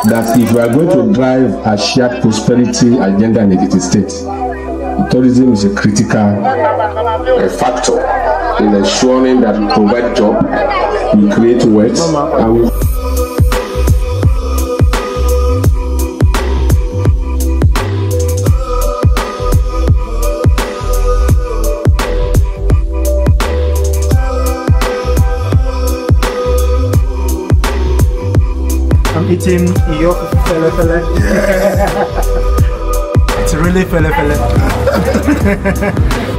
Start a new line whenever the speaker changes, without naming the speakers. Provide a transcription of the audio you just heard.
that if we are going to drive a shared prosperity agenda in Ekiti State, tourism is a critical factor in ensuring that we provide jobs, we create wealth, and we
eating your fele. It's really fele.